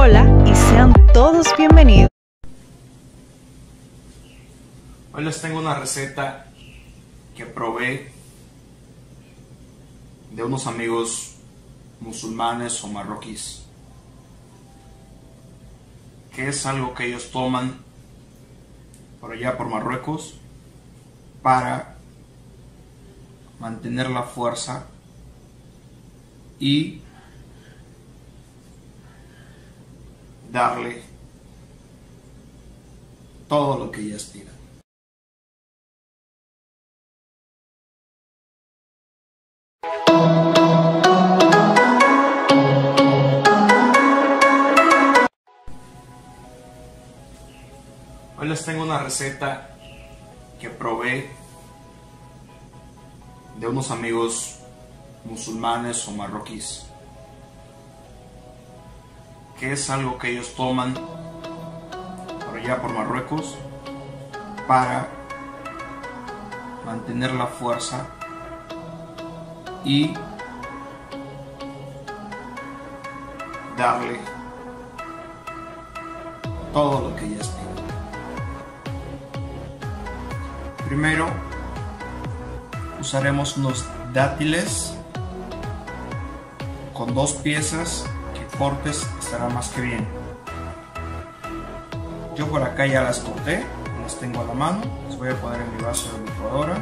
Hola y sean todos bienvenidos. Hoy les tengo una receta que probé de unos amigos musulmanes o marroquíes, que es algo que ellos toman por allá por Marruecos para mantener la fuerza y darle todo lo que ellas tienen. Hoy les tengo una receta que probé de unos amigos musulmanes o marroquíes, que es algo que ellos toman por allá por Marruecos para mantener la fuerza y darle todo lo que ellas tienen. Primero usaremos unos dátiles con 2 piezas, que cortes estará más que bien. Yo por acá ya las corté, las tengo a la mano, las voy a poner en mi vaso de licuadora.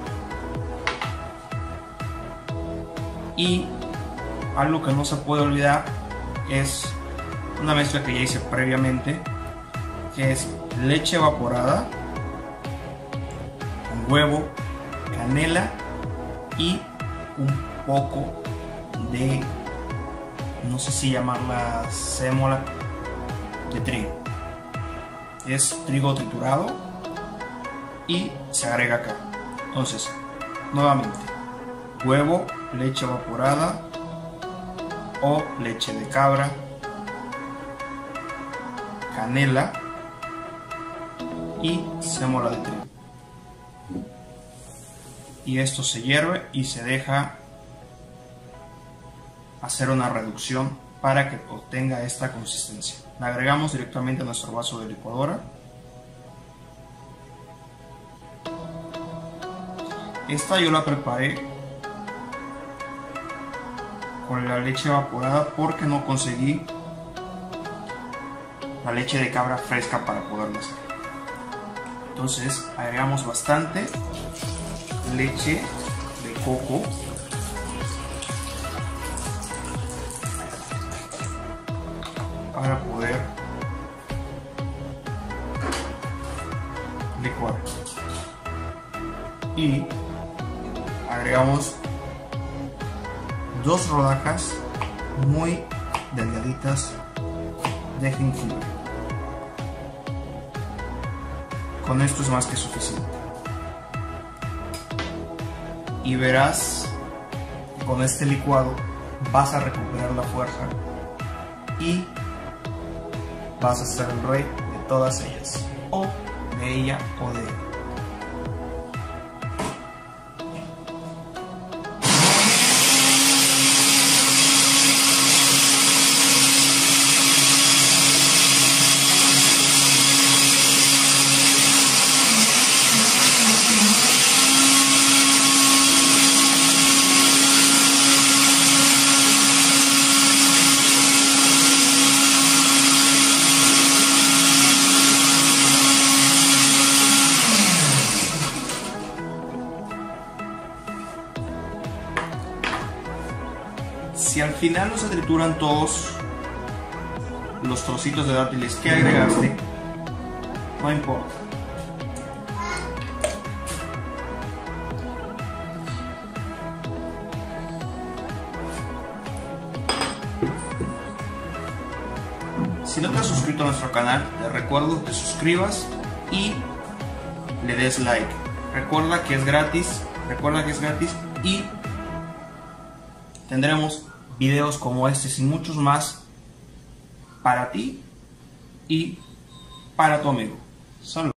Y algo que no se puede olvidar es una mezcla que ya hice previamente, que es leche evaporada, con huevo, canela y un poco de, no sé si llamarla sémola de trigo. Es trigo triturado y se agrega acá. Entonces, nuevamente, huevo, leche evaporada o leche de cabra, canela y sémola de trigo. Y esto se hierve y se deja hacer una reducción para que obtenga esta consistencia. La agregamos directamente a nuestro vaso de licuadora. Esta yo la preparé con la leche evaporada porque no conseguí la leche de cabra fresca para poderla hacer. Entonces agregamos bastante leche de coco, para poder licuar, y agregamos 2 rodajas muy delgaditas de jengibre. Con esto es más que suficiente. Y verás que con este licuado vas a recuperar la fuerza y vas a ser el rey de todas ellas, o de ella o de él. Si al final no se trituran todos los trocitos de dátiles que agregaste, no importa. Si no te has suscrito a nuestro canal, te recuerdo que te suscribas y le des like. Recuerda que es gratis, y tendremos videos como este y muchos más para ti y para tu amigo. Saludos.